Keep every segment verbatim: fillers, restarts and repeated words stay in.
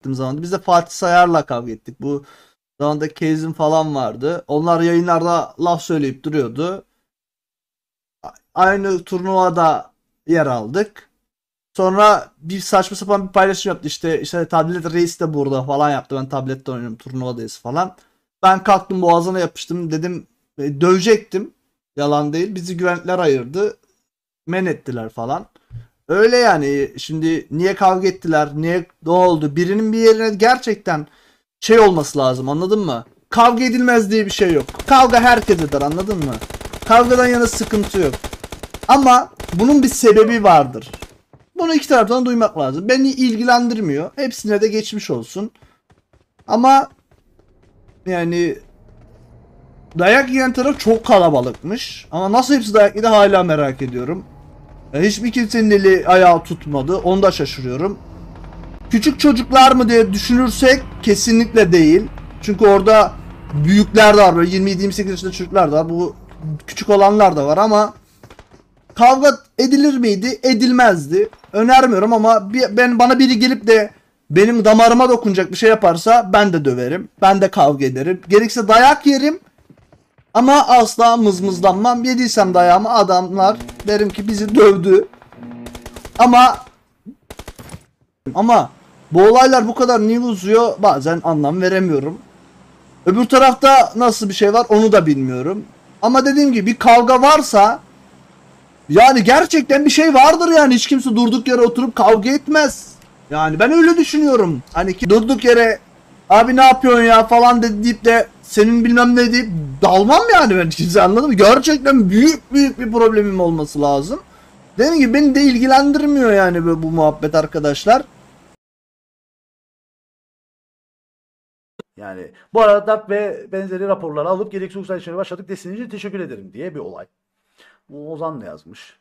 ettiğim zaman. Biz de Fatih Sayar'la kavga ettik. Bu zamanda Kezin falan vardı. Onlar yayınlarda laf söyleyip duruyordu. Aynı turnuvada yer aldık. Sonra bir saçma sapan bir paylaşım yaptı. İşte işte tablet reis de burada falan yaptı. Ben tablette oynuyorum, turnuvadayız falan. Ben kalktım boğazına yapıştım, dedim e, dövecektim. Yalan değil. Bizi güvenlikler ayırdı. Men ettiler falan. Öyle yani, şimdi niye kavga ettiler? Niye, ne oldu? Birinin bir yerine gerçekten şey olması lazım, anladın mı? Kavga edilmez diye bir şey yok. Kavga herkes eder, anladın mı? Kavgadan yana sıkıntı yok. Ama bunun bir sebebi vardır. Bunu iki taraftan duymak lazım. Beni ilgilendirmiyor. Hepsine de geçmiş olsun. Ama yani dayak yiyen taraf çok kalabalıkmış. Ama nasıl hepsi dayak yedi hala merak ediyorum. Hiçbir kimsenin eli ayağı tutmadı. Onu da şaşırıyorum. Küçük çocuklar mı diye düşünürsek kesinlikle değil. Çünkü orada büyükler de var. Böyle yirmi yedi yirmi sekiz yaşında çocuklar da var. Bu küçük olanlar da var ama kavga edilir miydi? Edilmezdi. Önermiyorum ama bir, ben bana biri gelip de benim damarıma dokunacak bir şey yaparsa ben de döverim. Ben de kavga ederim. Gerekirse dayak yerim. Ama asla mızmızlanmam. Yediysem dayağımı adamlar derim ki bizi dövdü. Ama ama bu olaylar bu kadar niye uzuyor bazen anlam veremiyorum. Öbür tarafta nasıl bir şey var onu da bilmiyorum. Ama dediğim gibi bir kavga varsa yani gerçekten bir şey vardır yani. Hiç kimse durduk yere oturup kavga etmez. Yani ben öyle düşünüyorum. Hani ki durduk yere abi ne yapıyorsun ya falan de deyip de senin bilmem ne deyip dalmam yani ben kimse, anladın mı? Gerçekten büyük büyük bir problemim olması lazım. Dediğim gibi beni de ilgilendirmiyor yani bu, bu muhabbet arkadaşlar. Yani bu arada DART ve benzeri raporları alıp gereksiz hukuksal işlemeye başladık. Desteğiniz için teşekkür ederim diye bir olay. Bu Ozan da yazmış.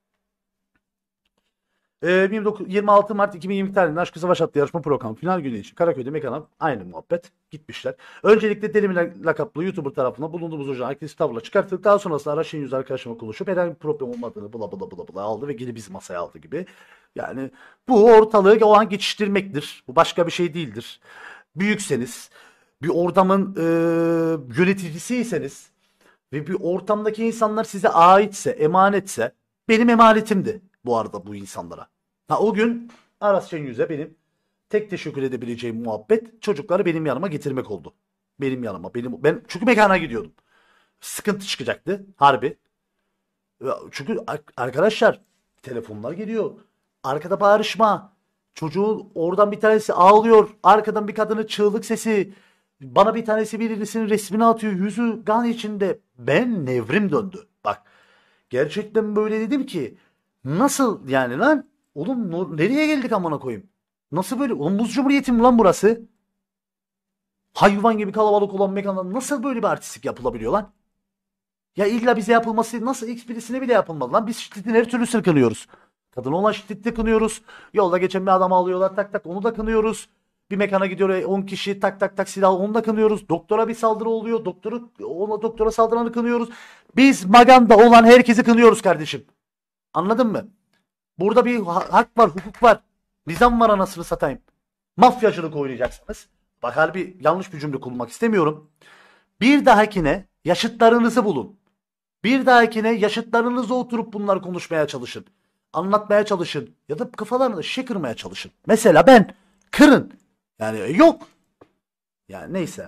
Ee, yirmi dokuz, yirmi altı Mart iki bin yirmi tarihinde Aşkı Savaş adlı yarışma programı final günü için Karaköy'de mekana aynı muhabbet gitmişler. Öncelikle Delimin lakaplı YouTuber tarafından bulunduğumuz ocağın aktif tavla çıkarttık. Daha sonrasında Araş'ın yüz arkadaşıma konuşup herhangi bir problem olmadığını bula bula bula bula aldı ve geri biz masaya aldı gibi. Yani bu ortalığı o an geçiştirmektir. Bu başka bir şey değildir. Büyükseniz, bir ortamın e, yöneticisiyseniz ve bir ortamdaki insanlar size aitse, emanetse, benim emanetimdi bu arada bu insanlara. Ha, o gün Aras Şenyüz'e benim tek teşekkür edebileceğim muhabbet çocukları benim yanıma getirmek oldu. Benim yanıma. Benim, ben çünkü mekana gidiyordum. Sıkıntı çıkacaktı harbi. Çünkü arkadaşlar telefonlar geliyor. Arkada bağırışma. Çocuğun oradan bir tanesi ağlıyor. Arkadan bir kadının çığlık sesi. Bana bir tanesi birisinin resmini atıyor. Yüzü gan içinde. Ben nevrim döndü. Bak. Gerçekten böyle dedim ki. Nasıl yani lan? Oğlum nereye geldik amına koyayım? Nasıl böyle? Oğlum Muz Cumhuriyeti mi lan burası? Hayvan gibi kalabalık olan mekanda nasıl böyle bir artistlik yapılabiliyor lan? Ya illa bize yapılması nasıl X birisine bile yapılmadı lan. Biz şiddetin her türlüsünü kınıyoruz. Kadın olan şiddeti kınıyoruz. Yolda geçen bir adamı alıyorlar tak tak onu da kınıyoruz. Bir mekana gidiyor on kişi tak tak tak silah onu da kınıyoruz. Doktora bir saldırı oluyor. Doktoru ona doktora saldıranı kınıyoruz. Biz Maganda olan herkesi kınıyoruz kardeşim. Anladın mı? Burada bir ha- hak var, hukuk var. Nizam var anasını satayım. Mafyacılık oynayacaksınız. Bak harbi yanlış bir cümle kullanmak istemiyorum. Bir dahakine yaşıtlarınızı bulun. Bir dahakine yaşıtlarınızla oturup bunları konuşmaya çalışın. Anlatmaya çalışın. Ya da kafalarını şişe kırmaya çalışın. Mesela ben kırın. Yani yok. Yani neyse.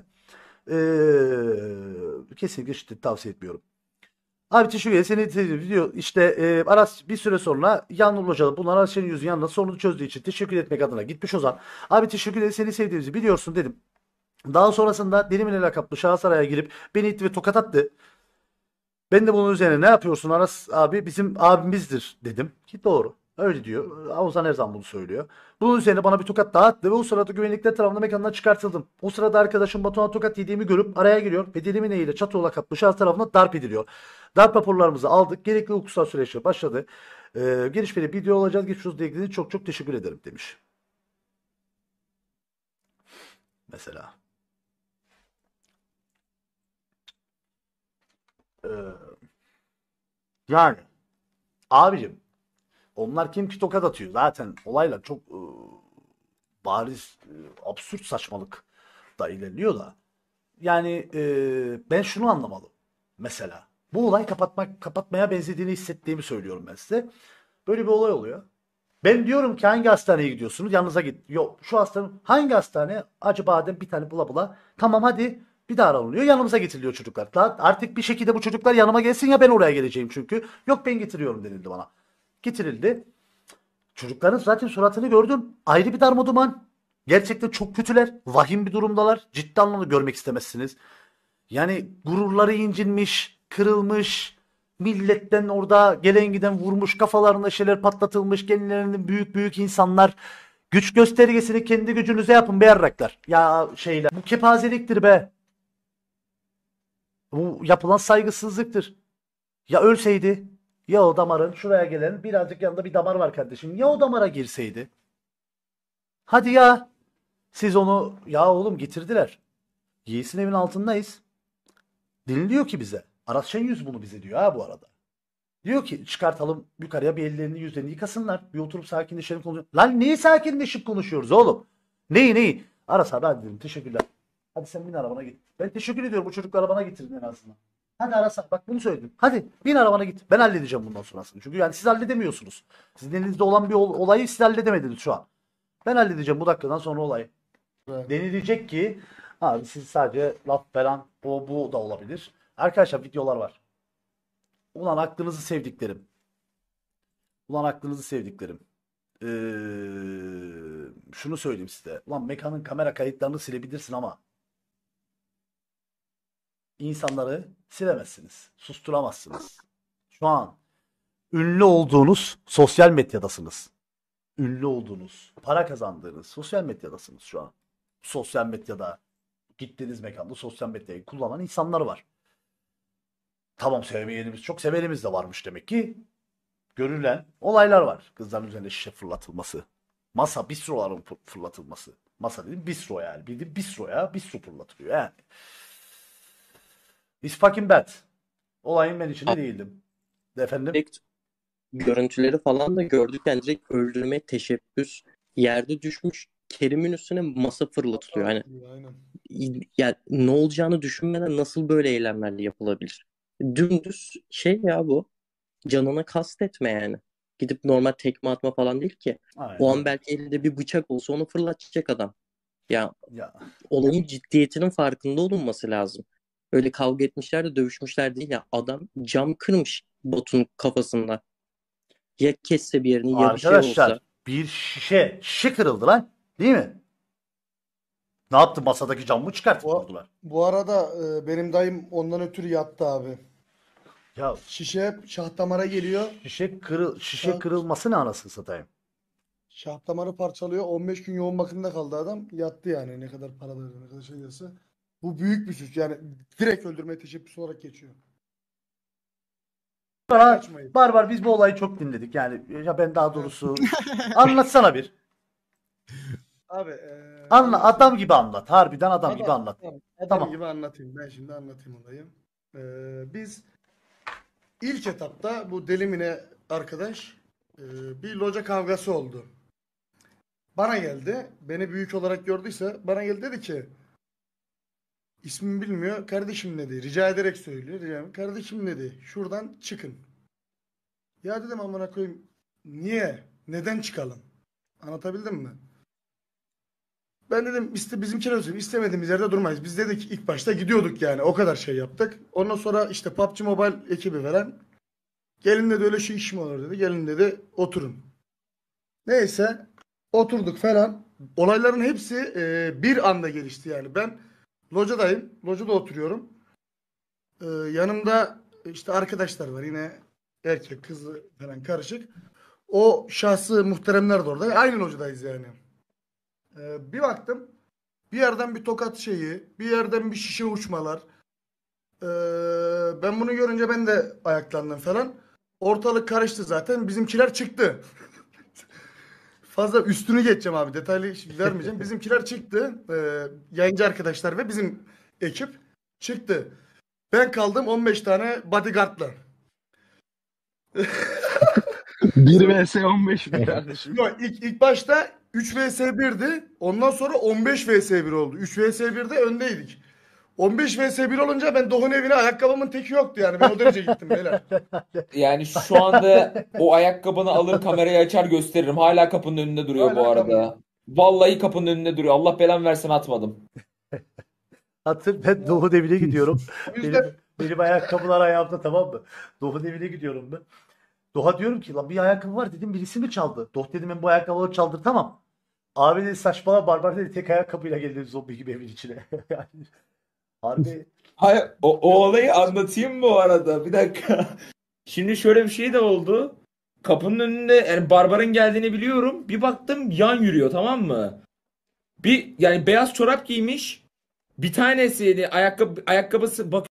Ee, kesinlikle şiddet tavsiye etmiyorum. Abi teşekkür ederim. Seni video işte e, Aras bir süre sonra Yağmur Hocalı bunlar Aras senin yüzün yanında sorunu çözdüğü için teşekkür etmek adına gitmiş Ozan. Abi teşekkür ederim seni sevdiğimizi biliyorsun dedim. Daha sonrasında Delimin lakaplı şahıs araya girip beni itti ve tokat attı. Ben de bunun üzerine ne yapıyorsun Aras abi bizim abimizdir dedim. Ki doğru. Öyle diyor. Ozan her zaman bunu söylüyor. Bunun üzerine bana bir tokat daha attı ve o sırada güvenlikler tarafından mekandan çıkartıldım. O sırada arkadaşım Batuhan tokat yediğimi görüp araya giriyor ve Delimin ile Çatıoğlu kaplı şahıs tarafından darp ediliyor. Darp raporlarımızı aldık. Gerekli hukuksal süreçler başladı. Ee, gelişmeli video olacağız. Geçiyoruz diye ilgili çok çok teşekkür ederim demiş. Mesela. Ee, yani. Abicim. Onlar kim ki tokat atıyor. Zaten olaylar çok ıı, bariz e, absürt saçmalık da ilerliyor da. Yani e, ben şunu anlamadım. Mesela bu olay kapatmak kapatmaya benzediğini hissettiğimi söylüyorum ben size. Böyle bir olay oluyor. Ben diyorum ki hangi hastaneye gidiyorsunuz? Yanınıza git. Yok şu hastane hangi hastane? Acıbadem bir tane bula bula. Tamam hadi bir daha aranılıyor. Yanımıza getiriliyor çocuklar. Lan artık bir şekilde bu çocuklar yanıma gelsin ya ben oraya geleceğim çünkü. Yok ben getiriyorum denildi bana. Getirildi. Çocukların zaten suratını gördüm. Ayrı bir darmaduman. Gerçekten çok kötüler. Vahim bir durumdalar. Ciddi anlamda görmek istemezsiniz. Yani gururları incinmiş, kırılmış, milletten orada gelen giden vurmuş, kafalarında şeyler patlatılmış, kendilerinin büyük büyük insanlar. Güç göstergesini kendi gücünüze yapın be yarraklar. Ya şeyler. Bu kepazeliktir be. Bu yapılan saygısızlıktır. Ya ölseydi, ya o damarın şuraya gelen birazcık yanında bir damar var kardeşim. Ya o damara girseydi. Hadi ya. Siz onu ya oğlum getirdiler. Yiğit'in evin altındayız. Deniliyor ki bize. Aras Şenyüz bunu bize diyor ha bu arada. Diyor ki çıkartalım yukarıya bir ellerini yüzlerini yıkasınlar. Bir oturup sakinleşelim konuşalım. Lan neyi sakinleşip konuşuyoruz oğlum? Neyi neyi? Aras abi hadi dedim teşekkürler. Hadi sen bin arabana git. Ben teşekkür ediyorum bu çocukları bana getirdin en azından. Hadi Aras abi bak bunu söyledim. Hadi bin arabana git. Ben halledeceğim bundan sonrasını. Çünkü yani siz halledemiyorsunuz. Sizin elinizde olan bir ol- olayı siz halledemediniz şu an. Ben halledeceğim bu dakikadan sonra olayı. Evet. Denilecek ki abi siz sadece laf falan o bu da olabilir. Arkadaşlar videolar var. Ulan aklınızı sevdiklerim. Ulan aklınızı sevdiklerim. Ee, şunu söyleyeyim size. Ulan mekanın kamera kayıtlarını silebilirsin ama insanları silemezsiniz. Susturamazsınız. Şu an ünlü olduğunuz sosyal medyadasınız. Ünlü olduğunuz, para kazandığınız sosyal medyadasınız şu an. Sosyal medyada gittiğiniz mekanda sosyal medyayı kullanan insanlar var. Tamam sevmeyenimiz çok sevenimiz de varmış demek ki. Görülen olaylar var. Kızların üzerinde şişe fırlatılması. Masa bistroların fır- fırlatılması. Masa dedim bistro yani. Bildiğin bistroya bistro fırlatılıyor yani. It's fucking bad. Olayın ben içinde değildim. Efendim? Direkt görüntüleri falan da gördük. Yani direkt öldürmeye teşebbüs. Yerde düşmüş Kerim'in üstüne masa fırlatılıyor. Hani Aynen. ya ne olacağını düşünmeden nasıl böyle eylemlerle yapılabilir? Dümdüz şey ya bu. Canına kastetme yani. Gidip normal tekme atma falan değil ki. Aynen. O an belki elinde bir bıçak olsa onu fırlatacak adam. Ya Ya. olayın ciddiyetinin farkında olunması lazım. Öyle kavga etmişler de dövüşmüşler değil ya. Adam cam kırmış botun kafasında. Ya kesse bir yerini ya bir şey Arkadaşlar olsa. bir şişe, şişe kırıldı lan. Değil mi? Ne yaptı? Masadaki camı çıkartıp Bu, vurdular. bu arada e, benim dayım ondan ötürü yattı abi. Ya Şişe şah damara geliyor. şişe kırıl şişe Ya- kırılması ne anasını satayım? Şah damarı parçalıyor. on beş gün yoğun bakımda kaldı adam. Yattı yani ne kadar para verdi ne kadar şey derse. Bu büyük bir suç yani direkt öldürmeye teşebbüs olarak geçiyor. Bana Kaçmayın. Barbar biz bu olayı çok dinledik. Yani ya ben daha doğrusu anlatsana bir. Abi e, Anla adam gibi anlat. Harbiden adam gibi anlat. Tamam, adam Tamam. gibi anlatayım. Ben şimdi anlatayım olayı. Ee, biz ilk etapta bu Delimine arkadaş e, bir loca kavgası oldu. Bana geldi. Beni büyük olarak gördüyse bana geldi dedi ki ismimi bilmiyor. Kardeşim dedi. Rica ederek söylüyor. Rica ederim. Kardeşim dedi. Şuradan çıkın. Ya dedim amına koyayım. Niye? Neden çıkalım? Anlatabildim mi? Ben dedim işte bizimkiler söyleyeyim istemediğimiz yerde durmayız. Biz dedik ilk başta gidiyorduk yani o kadar şey yaptık. Ondan sonra işte P U B G Mobile ekibi veren gelin dedi öyle şey iş mi olur dedi. Gelin dedi oturun. Neyse oturduk falan. Olayların hepsi e, bir anda gelişti yani. Ben locadayım. Locada oturuyorum. E, yanımda işte arkadaşlar var yine erkek kız falan karışık. O şahsı muhteremler de orada. Aynı locadayız yani. Ee, bir baktım bir yerden bir tokat şeyi, bir yerden bir şişe uçmalar. Ee, ben bunu görünce ben de ayaklandım falan. Ortalık karıştı zaten. Bizimkiler çıktı. Fazla üstünü geçeceğim abi. Detaylı hiç vermeyeceğim. Bizimkiler çıktı. Ee, yayıncı arkadaşlar ve bizim ekip çıktı. Ben kaldım on beş tane bodyguardla. bir vs on beş mi kardeşim? Yok ilk, ilk başta üç vs birdi. Ondan sonra on beş vs bir oldu. üç vs birde öndeydik. on beş vs bir olunca ben Doğu'nun evine ayakkabımın teki yoktu yani. Ben o derece gittim beyler. Yani şu anda o ayakkabını alır kamerayı açar gösteririm. Hala kapının önünde duruyor bu Hala arada. kamera. Vallahi kapının önünde duruyor. Allah belamı versin atmadım. Hatır ben Doğu'nun evine gidiyorum. O yüzden benim, benim ayakkabılar ayağımda, tamam mı? Doğu'nun evine gidiyorum ben. Doğa diyorum ki lan bir ayakkabı var dedim, birisi mi çaldı? Doh dedim ben bu ayakkabıları çaldır, tamam. Abi dedi saçmalama Barbar dedi, tek ayakkabıyla geldi zombi gibi evin içine. Yani harbi Hayır, o, o olayı anlatayım bu arada. Bir dakika. Şimdi şöyle bir şey de oldu. Kapının önünde yani Barbar'ın geldiğini biliyorum. Bir baktım yan yürüyor, tamam mı? Bir yani beyaz çorap giymiş. Bir tanesi ayakkabı ayakkabısı bak